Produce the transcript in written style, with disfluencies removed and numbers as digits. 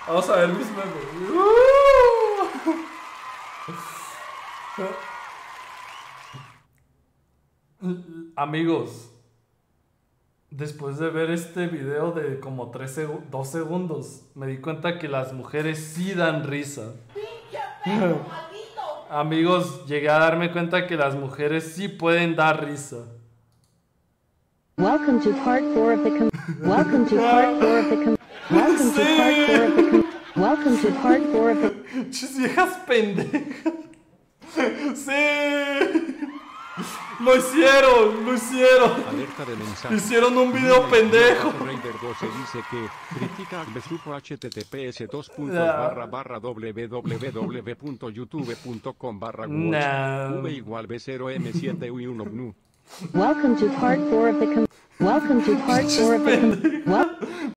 Vamos a ver mis memes. Amigos, después de ver este video de como 2 segundos, me di cuenta que las mujeres sí dan risa. Amigos, llegué a darme cuenta que las mujeres sí pueden dar risa. Welcome to part 4 of the Welcome to part 4 of the Welcome to part 4 of the Welcome to part 4 of the Chis viejas pendejas. Sí. Lo hicieron, lo hicieron. Alerta de mensaje. Hicieron un video pendejo. Raider 12 dice que critica al besuco https www.youtube.com/watch v igual b0m7 u1 gnu. Welcome to part 4 of the Welcome to part 4 of the